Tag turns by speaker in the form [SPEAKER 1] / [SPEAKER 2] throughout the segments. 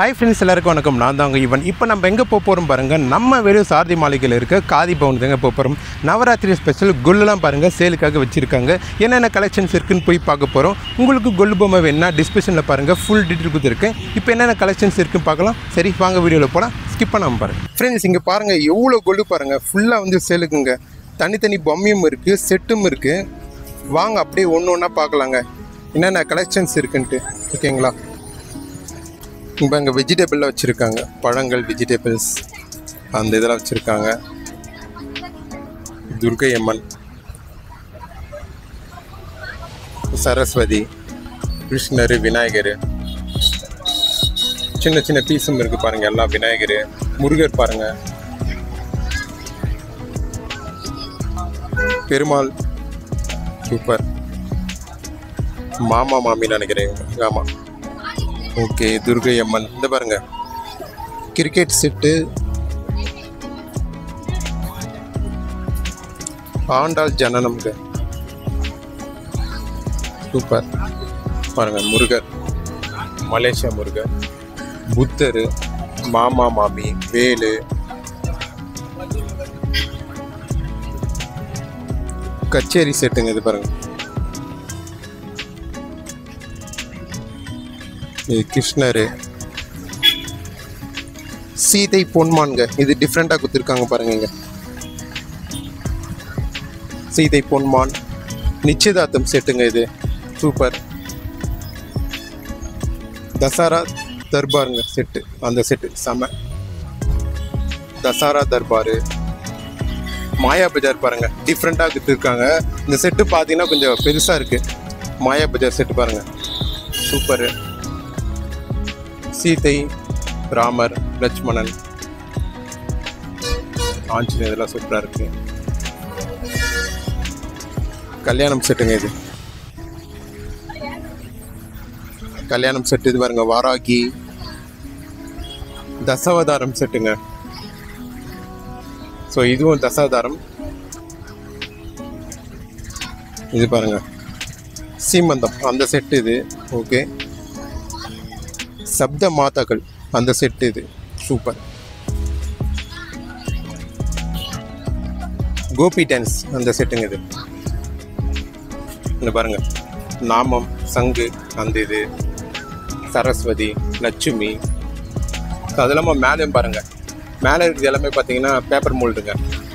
[SPEAKER 1] Hi friends, எல்லாருக்கும் வணக்கம். நான் தாங்க ஈவன். இப்போ நம்ம எங்கே போகிறோம் பாருங்கள். நம்ம வெளியூர் சாரதி மாளிகையில் இருக்க காதி பவுன் தாங்க போகிறோம். நவராத்திரி ஸ்பெஷல் கொல்லுலாம் பாருங்கள் சேலுக்காக வச்சுருக்காங்க. என்னென்ன கலெக்ஷன்ஸ் இருக்குன்னு போய் பார்க்க போகிறோம். உங்களுக்கு கொல்லு பொம்மை வேணுன்னா டிஸ்கிரிப்ஷனில் பாருங்கள், ஃபுல் டீட்டெயில் கொடுத்துருக்கேன். இப்போ என்னென்ன கலெக்ஷன்ஸ் இருக்குன்னு பார்க்கலாம். சரி வாங்க வீடியோவில் போகலாம், ஸ்கிப் பண்ணாமல் பாருங்கள். ஃப்ரெண்ட்ஸ் இங்கே பாருங்கள் எவ்வளோ கொல்லு பாருங்கள், ஃபுல்லாக வந்து சேலுக்குங்க. தனித்தனி பொம்மையும் இருக்குது, செட்டும் இருக்குது. வாங்க அப்படியே ஒன்று ஒன்றா பார்க்கலாங்க என்னென்ன கலெக்ஷன்ஸ் இருக்குன்ட்டு. ஓகேங்களா? இப்போ அங்கே வெஜிடபிளில் வச்சுருக்காங்க, பழங்கள் வெஜிடபிள்ஸ் அந்த இதெல்லாம் வச்சுருக்காங்க. துர்கை அம்மன், சரஸ்வதி, கிருஷ்ணர், விநாயகர், சின்ன சின்ன பீஸும் இருக்குது பாருங்கள். எல்லாம் விநாயகர், முருகர் பாருங்கள், பெருமாள் சூப்பர், மாமா மாமின்னு நினைக்கிறேன். ஆமாம், ஓகே. துர்கை அம்மன் இந்த பாருங்க, கிரிக்கெட் செட்டு, ஆண்டாள் ஜனனம்ங்க சூப்பர் பாருங்க. முருகர், மலேசியா முருகர், புத்தர், மாமா மாமி, வேலு, கச்சேரி செட்டுங்க. இது பாருங்க, கிருஷ்ணர், சீதை பொன்மான்ங்க. இது டிஃப்ரெண்டாக கொடுத்துருக்காங்க பாருங்க. இங்க சீதை பொன்மான் நிச்சயதார்த்தம் செட்டுங்க. இது சூப்பர். தசரா தர்பாருங்க செட்டு, அந்த செட்டு செம. தசரா தர்பாரு, மாயா பஜார் பாருங்க, டிஃப்ரெண்டாக கொடுத்துருக்காங்க. இந்த செட்டு பார்த்தீங்கன்னா கொஞ்சம் பெருசாக இருக்கு. மாயா பஜார் செட்டு பாருங்க, சூப்பரு. சீதை, ராமர், லட்சுமணன், ஆஞ்சநேயர், இதெல்லாம் சூப்பராக இருக்கு. கல்யாணம் செட்டுங்க. இது கல்யாணம் செட்டு. இது பாருங்க, வாராகி, தசாவதாரம் செட்டுங்க. ஸோ இதுவும் தசாவதாரம். இது பாருங்க, சீமந்தம் அந்த செட்டு. இது ஓகே. சப்த மாதாக்கள் அந்த செட்டு. இது சூப்பர். கோபி டான்ஸ் அந்த செட்டுங்க. இது இந்த பாருங்க, நாமம், சங்கு அந்த இது, சரஸ்வதி, லட்சுமி. அது இல்லாமல் மேலேயும் பாருங்க, மேலே இருக்கிறது எல்லாமே பார்த்தீங்கன்னா பேப்பர் மோல்டுங்க.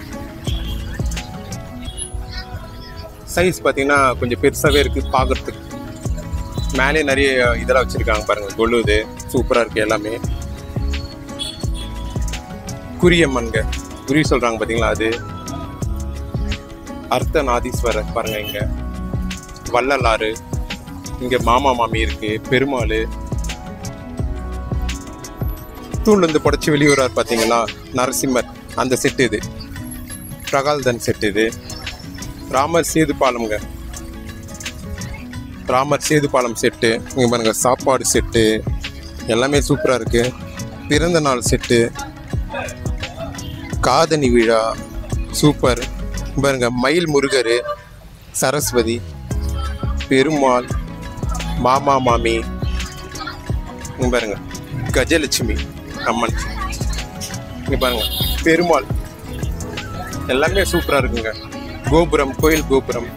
[SPEAKER 1] சைஸ் பார்த்தீங்கன்னா கொஞ்சம் பெருசாகவே இருக்குது பார்க்குறதுக்கு. மேலே நிறைய இதெல்லாம் வச்சுருக்காங்க பாருங்கள், கொள்ளுது சூப்பராக இருக்குது எல்லாமே. குறியம்மன்க, குறி சொல்கிறாங்க பார்த்தீங்களா, அது. அர்த்தநாதீஸ்வரர் பாருங்கள், இங்கே வள்ளலாறு, இங்கே மாமா மாமி இருக்குது, பெருமாள் தூள்லேருந்து புடச்சி வெளியூரார் பார்த்தீங்களா, நரசிம்மர் அந்த செட்டு. இது பிரகால்தன் செட்டு. இது ராமர் சேது பாலம்ங்க, ராமர் சேது பாலம் செட்டு. இங்கே பாருங்க, சாப்பாடு செட்டு எல்லாமே சூப்பராக இருக்குது. பிறந்த நாள் செட்டு, காதணி விழா சூப்பர் பாருங்க. மயில், முருகர், சரஸ்வதி, பெருமாள், மாமா மாமி. இங்கே பாருங்க, கஜலட்சுமி அம்மன். இங்கே பாருங்க, பெருமாள் எல்லாமே சூப்பராக இருக்குங்க. கோபுரம், கோயில் கோபுரம்.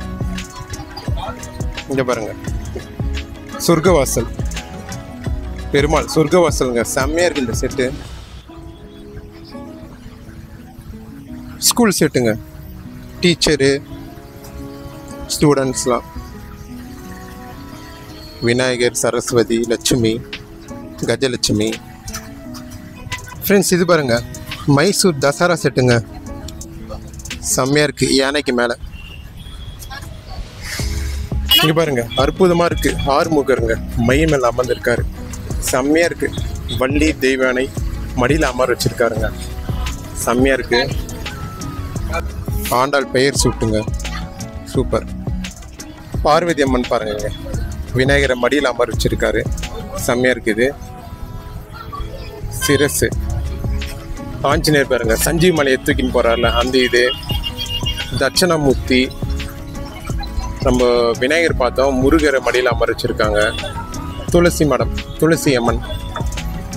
[SPEAKER 1] இங்க பாருங்க, சொர்க்கவாசல், பெருமாள் சொர்க்கவாசலுங்க, செம்மையா இருக்கு இந்த செட்டு. ஸ்கூல் செட்டுங்க, டீச்சரு, ஸ்டூடெண்ட்ஸ்லாம். விநாயகர், சரஸ்வதி, லட்சுமி, கஜலட்சுமி. ஃப்ரெண்ட்ஸ் இது பாருங்க, மைசூர் தசரா செட்டுங்க, செம்மையா இருக்கு. யானைக்கு மேலே இங்க பாருங்க, அற்புதமா இருக்கு. ஆறுமுகருங்க, மையம் மேல அமர்ந்திருக்காரு, செம்மையா இருக்கு. வள்ளி தெய்வானை மடியில அமர வச்சிருக்காருங்க, செம்மையா இருக்கு. ஆண்டாள் பெயர் சூட்டுங்க, சூப்பர். பார்வதி அம்மன் பாருங்க, விநாயகரை மடியில அமர வச்சிருக்காரு, செம்மையா இருக்குது. சிரசு, ஆஞ்சநேயர் பாருங்க, சஞ்சீவ் மலையை தூக்கின்னு போறாருல அந்த இது. தட்சணாமூர்த்தி, நம்ம விநாயகர் பார்த்தோம், முருகரை மடியில் அமர வச்சிருக்காங்க. துளசி மடம், துளசி அம்மன்,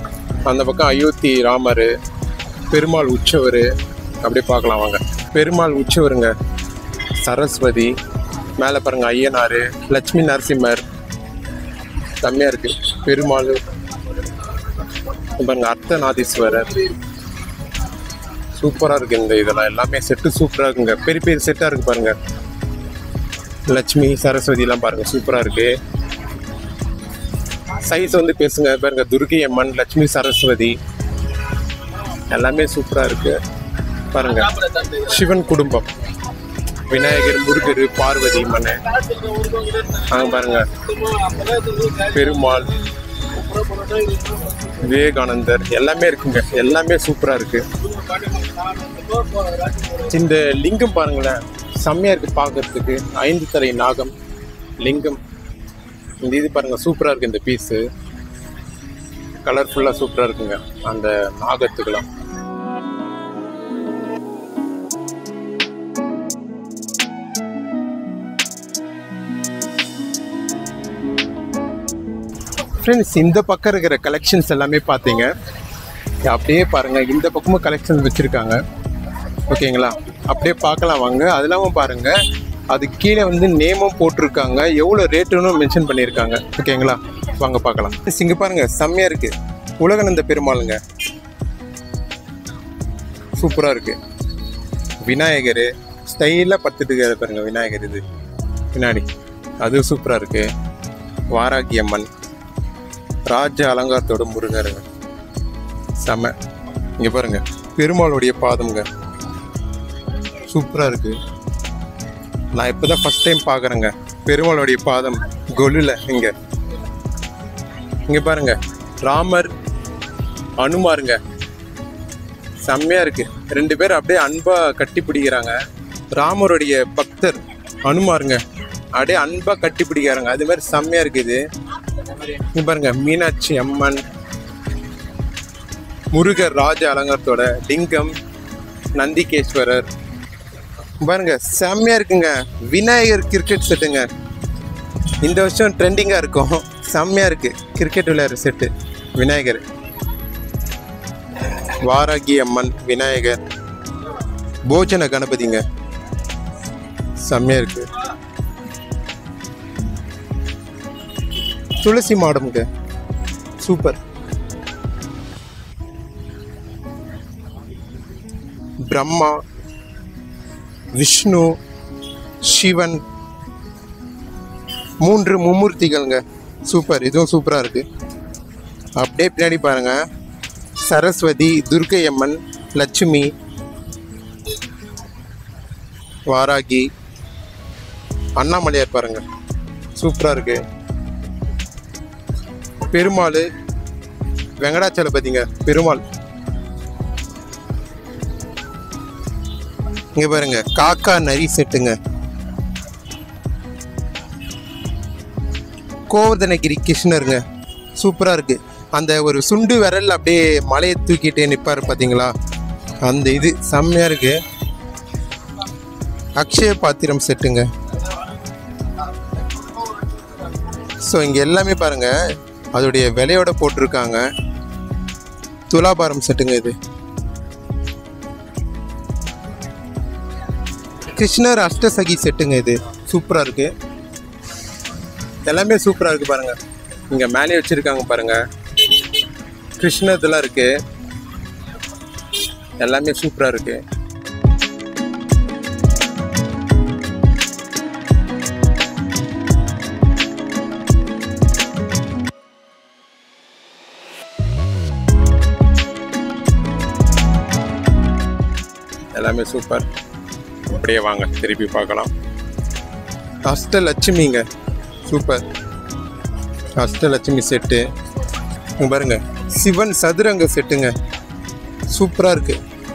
[SPEAKER 1] அந்த பக்கம் அயோத்தி ராமர், பெருமாள் உற்சவர் அப்படியே பார்க்கலாம் வாங்க. பெருமாள் உற்சவருங்க, சரஸ்வதி, மேலே பாருங்க ஐயனார், லட்சுமி நரசிம்மர் செம்மையாக இருக்குது. பெருமாள் பாருங்க, அர்த்தநாதீஸ்வரர் சூப்பராக இருக்குது. இந்த இதெல்லாம் எல்லாமே செட்டு சூப்பராக இருக்குங்க. பெரிய பெரிய செட்டாக இருக்குது பாருங்கள். லட்சுமி சரஸ்வதிலாம் பாருங்கள் சூப்பராக இருக்குது. சைஸ் வந்து பேசுங்க பாருங்க. துர்கை அம்மன், லட்சுமி சரஸ்வதி எல்லாமே சூப்பராக இருக்குது பாருங்கள். சிவன் குடும்பம், விநாயகர், முருகர், பார்வதி மனை அங்கே பாருங்கள். பெருமாள், விவேகானந்தர் எல்லாமே இருக்குங்க. எல்லாமே சூப்பராக இருக்குது. இந்த லிங்கம் பாருங்களேன், செம்மையாக இருக்குது பார்க்கறதுக்கு. 5 தலை நாகம் லிங்கம். இந்த இது பாருங்கள் சூப்பராக இருக்குது. இந்த பீஸு கலர்ஃபுல்லாக சூப்பராக இருக்குங்க அந்த நாகத்துக்கெல்லாம். ஃப்ரெண்ட்ஸ், இந்த பக்கம் இருக்கிற கலெக்ஷன்ஸ் எல்லாமே பார்த்தீங்க. அப்படியே பாருங்கள், இந்த பக்கமும் கலெக்ஷன்ஸ் வச்சுருக்காங்க. ஓகேங்களா, அப்படியே பார்க்கலாம் வாங்க. அது இல்லாமல் பாருங்கள், அது கீழே வந்து நேமும் போட்டிருக்காங்க, எவ்வளோ ரேட்டுன்னு மென்ஷன் பண்ணியிருக்காங்க. ஓகேங்களா, வாங்க பார்க்கலாம். இங்கே பாருங்கள், செம்மையாக இருக்குது. உலகநந்த பெருமாளுங்க, சூப்பராக இருக்குது. விநாயகர் ஸ்டைலாக படுத்துட்டு இருக்காரு பாருங்கள். விநாயகர் இது பின்னாடி அது சூப்பராக இருக்குது. வாராகி அம்மன், ராஜ அலங்காரத்தோட முருகருங்க செம்ம. இங்கே பாருங்க, பெருமாளுடைய பாதம்ங்க சூப்பராக இருக்குது. நான் இப்போ தான் ஃபஸ்ட் டைம் பார்க்குறேங்க பெருமாளுடைய பாதம் கொலுல. இங்கே பாருங்க, ராமர் அனுமாருங்க செம்மையாக இருக்குது. 2 பேர் அப்படியே அன்பாக கட்டி பிடிக்கிறாங்க. ராமருடைய பக்தர் அனுமாருங்க அப்படியே அன்பாக கட்டி பிடிக்கிறாங்க. அது மாதிரி செம்மையாக இருக்குது. இங்கே பாருங்க, மீனாட்சி அம்மன், முருகர் ராஜ அலங்காரத்தோட லிங்கம், நந்திகேஸ்வரர் பாருங்க செம்மையாக இருக்குங்க. விநாயகர் கிரிக்கெட் செட்டுங்க, இந்த வருஷம் ட்ரெண்டிங்காக இருக்கும். செம்மையாக இருக்குது கிரிக்கெட் விளையாடுற செட்டு. விநாயகர், வாராகி அம்மன், விநாயகர், போஜன கணபதிங்க செம்மையாக இருக்குது. துளசி மாடம்ங்க சூப்பர். பிரம்மா, விஷ்ணு, சிவன் 3 மும்மூர்த்திகள்ங்க சூப்பர். இதுவும் சூப்பராக இருக்குது. அப்படியே பின்னாடி பாருங்க, சரஸ்வதி, துர்கை அம்மன், லட்சுமி, வாராகி, அண்ணாமலையார் பாருங்க சூப்பராக இருக்குது. பெருமாள், வெங்கடாச்சலபதிங்க பெருமாள். இங்கே பாருங்க, காக்கா நரி செட்டுங்க. கோவர்தனகிரி கிருஷ்ணருங்க சூப்பராக இருக்குது. அந்த ஒரு சுண்டு விரல் அப்படியே மலையை தூக்கிட்டே நிற்பார் பார்த்தீங்களா, அந்த இது செம்மையாக இருக்குது. அக்ஷய பாத்திரம் செட்டுங்க. ஸோ இங்கே எல்லாமே பாருங்கள் அதோடைய விலையோட போட்டிருக்காங்க. துலாபாரம் செட்டுங்க. இது கிருஷ்ணர் அஷ்டசகி செட்டுங்க. இது சூப்பராக இருக்குது. எல்லாமே சூப்பராக இருக்குது பாருங்கள். இங்கே மேலே வச்சுருக்காங்க பாருங்கள், கிருஷ்ணர் இதெல்லாம் இருக்குது. எல்லாமே சூப்பராக இருக்குது. எல்லாமே சூப்பர். அப்படியே வாங்க திருப்பி பார்க்கலாம். அஷ்டலட்சுமிங்க சூப்பர். அஷ்டலட்சுமி செட்டு பாருங்க. சிவன் சதுரங்க செட்டுங்க சூப்பராக இருக்கு.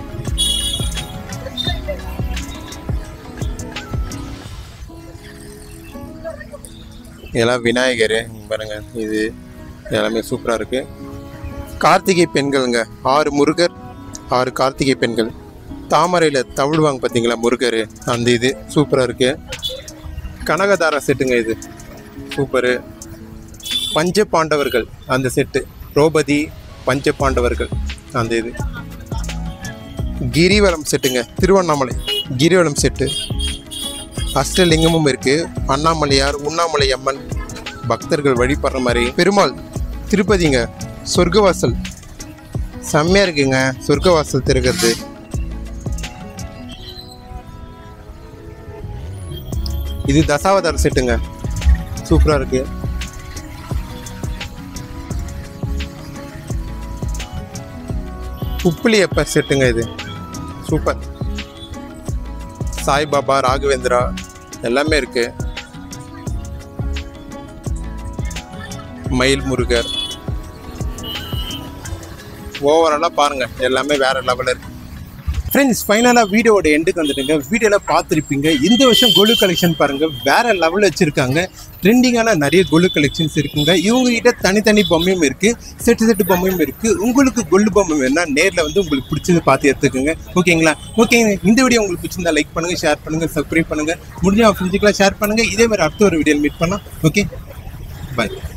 [SPEAKER 1] இதெல்லாம் விநாயகர் பாருங்க. இது எல்லாமே சூப்பராக இருக்கு. கார்த்திகை பெண்கள்ங்க, 6 முருகர் 6 கார்த்திகை பெண்கள். தாமரையில் தவிழ்வாங்க பார்த்தீங்களா முருகர், அந்த இது சூப்பராக இருக்குது. கனகதாரா செட்டுங்க, இது சூப்பரு. பஞ்ச பாண்டவர்கள் அந்த செட்டு, திரௌபதி, பஞ்ச பாண்டவர்கள் அந்த இது. கிரிவலம் செட்டுங்க, திருவண்ணாமலை கிரிவலம் செட்டு. அஷ்டலிங்கமும் இருக்குது. அண்ணாமலையார், உண்ணாமலை அம்மன் பக்தர்கள் வழிபடுற மாதிரி. பெருமாள் திருப்பதிங்க, சொர்க்கவாசல் செம்மையாக இருக்குங்க. சொர்க்கவாசல் திறக்கிறது. இது தசாவதார செட்டுங்க, சூப்பராக இருக்கு. உப்புலியப்பர் செட்டுங்க, இது சூப்பர். சாய்பாபா, ராகவேந்திரா எல்லாமே இருக்கு. மயில் முருகர். ஓவராலாக பாருங்கள், எல்லாமே வேறு லெவலில் இருக்குது. ஃப்ரெண்ட்ஸ், ஃபைனலாக வீடியோவோட எண்டுக்கு வந்துட்டுங்க. வீடியோவில் பார்த்துருப்பீங்க, இந்த வருஷம் கோல்டு கலெக்ஷன் பாருங்கள் வேறு லெவலில் வச்சுருக்காங்க. ட்ரெண்டிங்கான நிறைய கோல்டு கலெக்ஷன்ஸ் இருக்குங்க. இவங்ககிட்ட தனித்தனி பொம்மையும் இருக்குது, செட்டு பொம்மையும் இருக்குது. உங்களுக்கு கோல்டு பொம்மை வேணுன்னா நேரில் வந்து உங்களுக்கு பிடிச்சது பார்த்து எடுத்துக்கோங்க. ஓகேங்களா? ஓகேங்க, இந்த வீடியோ உங்களுக்கு பிடிச்சிருந்தா லைக் பண்ணுங்கள், ஷேர் பண்ணுங்கள், சப்ஸ்கிரைப் பண்ணுங்கள். முடிஞ்ச ஃப்ரெண்ட்ஸுக்கெல்லாம் ஷேர் பண்ணுங்கள். இதே மாதிரி அடுத்த ஒரு வீடியோவில் மீட் பண்ணலாம். ஓகே, பாய்.